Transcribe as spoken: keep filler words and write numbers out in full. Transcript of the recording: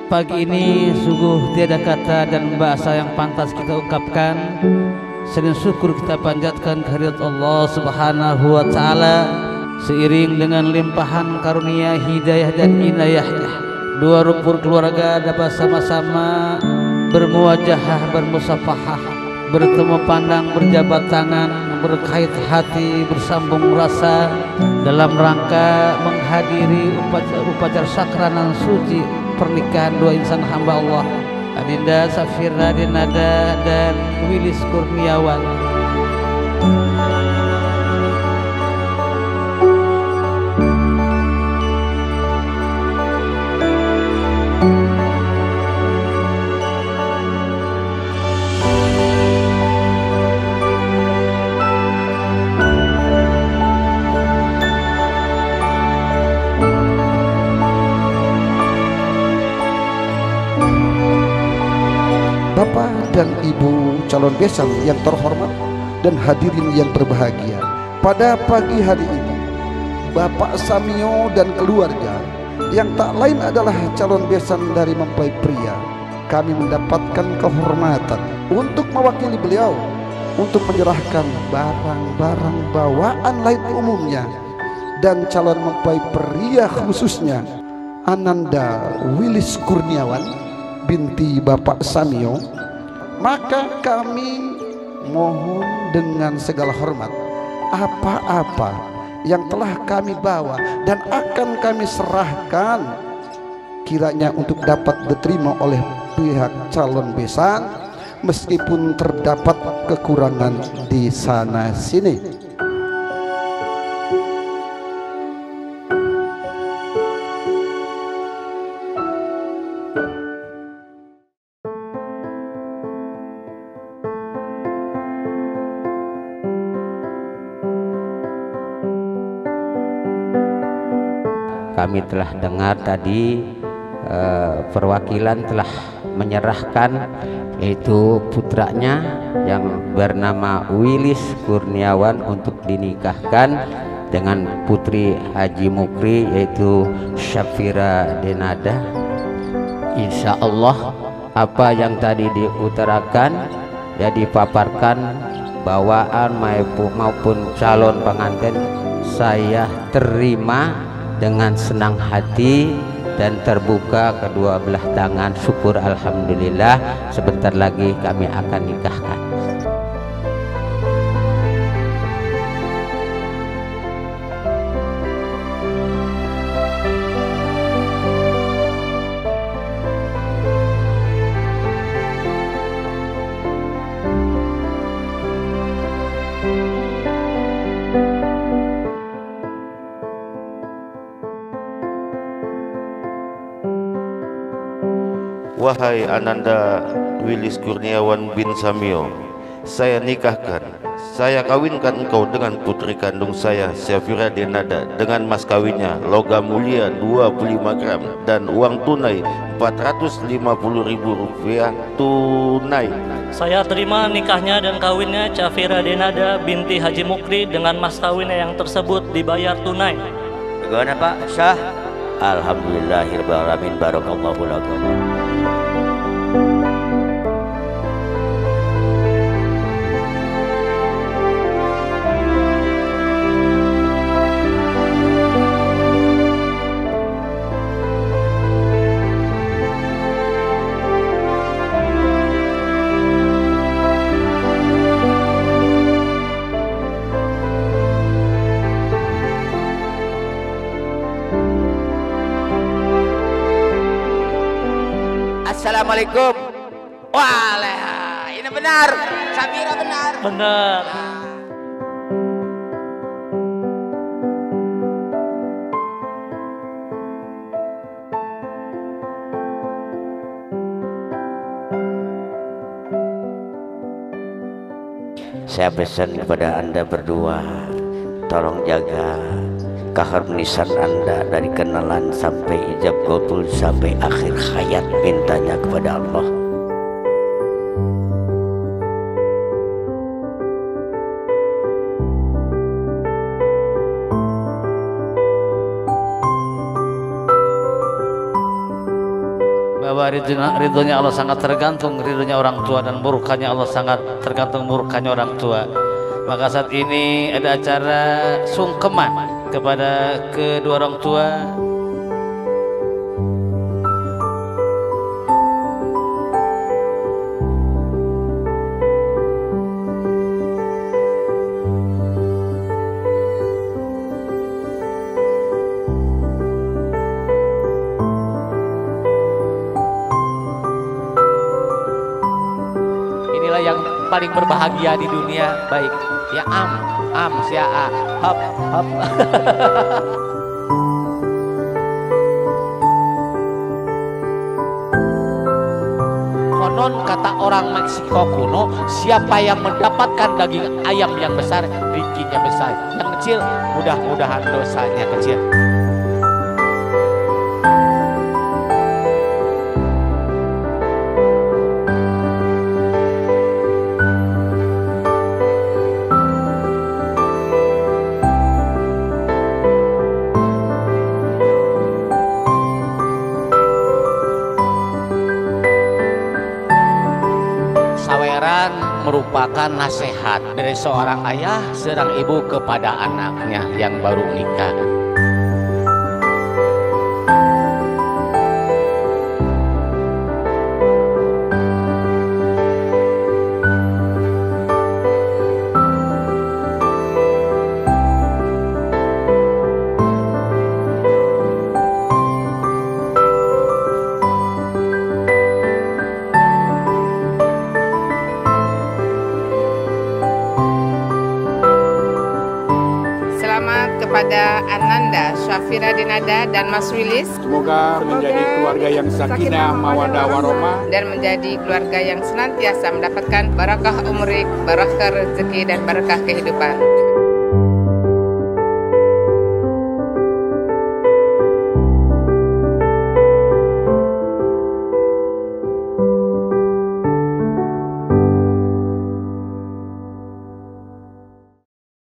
Pagi ini sungguh tiada kata dan bahasa yang pantas kita ungkapkan selain syukur kita panjatkan kehadirat Allah Subhanahu wa taala seiring dengan limpahan karunia hidayah dan inayahnya. Dua rukun keluarga dapat sama-sama bermuwajahah, bermusafahah, bertemu pandang, berjabat tangan, berkait hati, bersambung rasa dalam rangka menghadiri upacara, upacara sakranan suci pernikahan dua insan hamba Allah, Adinda Safira Denada dan Wilis Kurniawan. Bapak dan Ibu calon besan yang terhormat dan hadirin yang berbahagia, pada pagi hari ini Bapak Samio dan keluarga yang tak lain adalah calon besan dari mempelai pria, kami mendapatkan kehormatan untuk mewakili beliau untuk menyerahkan barang-barang bawaan lain umumnya dan calon mempelai pria khususnya Ananda Wilis Kurniawan binti Bapak Samio. Maka kami mohon dengan segala hormat, apa-apa yang telah kami bawa dan akan kami serahkan kiranya untuk dapat diterima oleh pihak calon besan meskipun terdapat kekurangan di sana sini. Kami telah dengar tadi eh, perwakilan telah menyerahkan yaitu putranya yang bernama Wilis Kurniawan untuk dinikahkan dengan putri Haji Mukri yaitu Syafira Denada. Insya Allah apa yang tadi diutarakan ya dipaparkan bawaan maupun calon pengantin saya terima dengan senang hati dan terbuka kedua belah tangan. Syukur alhamdulillah, sebentar lagi kami akan nikahkan. Wahai Ananda Wilis Kurniawan bin Samio, saya nikahkan, saya kawinkan engkau dengan putri kandung saya Syafira Denada dengan mas kawinnya logam mulia dua puluh lima gram dan uang tunai empat ratus lima puluh ribu rupiah tunai. Saya terima nikahnya dan kawinnya Syafira Denada binti Haji Mukri dengan mas kawinnya yang tersebut dibayar tunai. Bagaimana Pak Syah? Alhamdulillahirrahmanirrahim, barakallahu lakum. Assalamualaikum. Wah, ini benar. Syafira benar. Benar. Saya pesan kepada Anda berdua, tolong jaga keharmonisan Anda dari kenalan sampai ijab qabul sampai akhir hayat, mintanya kepada Allah. bahwa ridhonya, ridhonya Allah sangat tergantung ridhonya orang tua, dan murkanya Allah sangat tergantung murkanya orang tua. Maka saat ini ada acara sungkeman kepada kedua orang tua. Yang paling berbahagia di dunia. Baik ya, am am sia a hop hop. Konon kata orang Meksiko kuno, siapa yang mendapatkan daging ayam yang besar, rezekinya besar. Yang kecil mudah-mudahan dosanya kecil. Merupakan nasihat dari seorang ayah, seorang ibu kepada anaknya yang baru nikah. Kepada Ananda, Syafira Dinada, dan Mas Wilis, semoga menjadi keluarga yang sakinah, mawadah, warahmah, dan menjadi keluarga yang senantiasa mendapatkan barakah umurik, barakah rezeki, dan barakah kehidupan.